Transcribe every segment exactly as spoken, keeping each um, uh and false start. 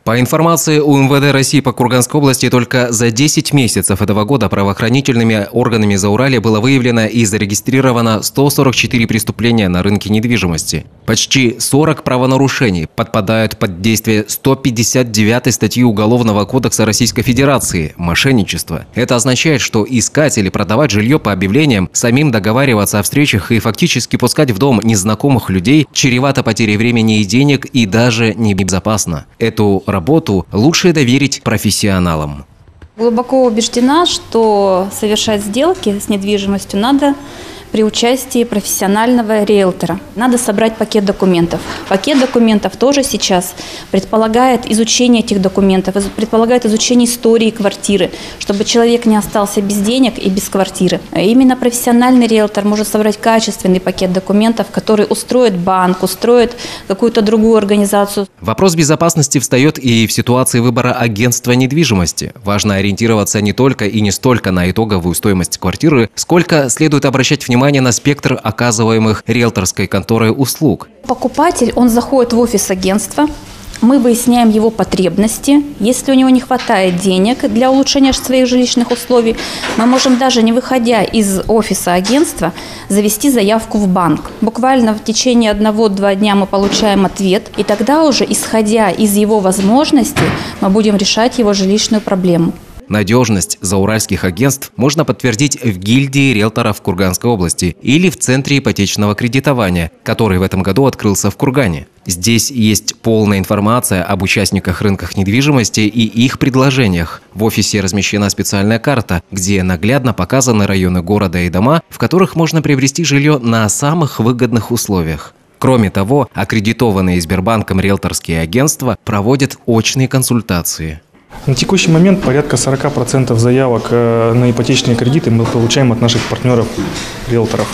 По информации У Эм Вэ Дэ России по Курганской области, только за десять месяцев этого года правоохранительными органами Зауралья было выявлено и зарегистрировано сто сорок четыре преступления на рынке недвижимости. Почти сорок правонарушений подпадают под действие сто пятьдесят девятой статьи Уголовного кодекса Российской Федерации – мошенничество. Это означает, что искать или продавать жилье по объявлениям, самим договариваться о встречах и фактически пускать в дом незнакомых людей чревато потерей времени и денег и даже небезопасно. Эту работу лучше доверить профессионалам. Глубоко убеждена, что совершать сделки с недвижимостью надо при участии профессионального риэлтора. Надо собрать пакет документов. Пакет документов тоже сейчас предполагает изучение этих документов, предполагает изучение истории квартиры, чтобы человек не остался без денег и без квартиры. Именно профессиональный риэлтор может собрать качественный пакет документов, который устроит банк, устроит какую-то другую организацию. Вопрос безопасности встает и в ситуации выбора агентства недвижимости. Важно ориентироваться не только и не столько на итоговую стоимость квартиры, сколько следует обращать внимание на спектр оказываемых риэлторской конторой услуг. Покупатель, он заходит в офис агентства, мы выясняем его потребности. Если у него не хватает денег для улучшения своих жилищных условий, мы можем даже не выходя из офиса агентства завести заявку в банк. Буквально в течение одного-два дня мы получаем ответ, и тогда уже, исходя из его возможностей, мы будем решать его жилищную проблему. Надежность зауральских агентств можно подтвердить в гильдии риэлторов Курганской области или в Центре ипотечного кредитования, который в этом году открылся в Кургане. Здесь есть полная информация об участниках рынках недвижимости и их предложениях. В офисе размещена специальная карта, где наглядно показаны районы города и дома, в которых можно приобрести жилье на самых выгодных условиях. Кроме того, аккредитованные Сбербанком риэлторские агентства проводят очные консультации. На текущий момент порядка сорока процентов заявок на ипотечные кредиты мы получаем от наших партнеров-риэлторов.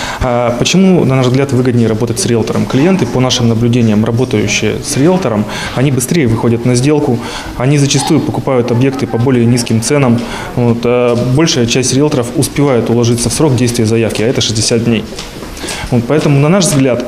Почему, на наш взгляд, выгоднее работать с риэлтором? Клиенты, по нашим наблюдениям, работающие с риэлтором, они быстрее выходят на сделку, они зачастую покупают объекты по более низким ценам. Вот, а большая часть риэлторов успевает уложиться в срок действия заявки, а это шестьдесят дней. Вот, поэтому, на наш взгляд,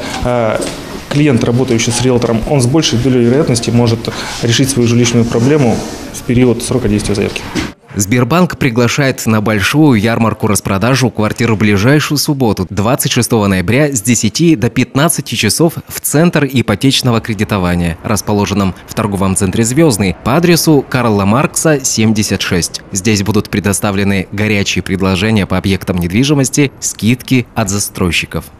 клиент, работающий с риэлтором, он с большей долей вероятности может решить свою жилищную проблему в период срока действия заявки. Сбербанк приглашает на большую ярмарку-распродажу квартир в ближайшую субботу, двадцать шестого ноября с десяти до пятнадцати часов в Центр ипотечного кредитования, расположенном в торговом центре «Звездный» по адресу Карла Маркса, семьдесят шесть. Здесь будут предоставлены горячие предложения по объектам недвижимости, скидки от застройщиков.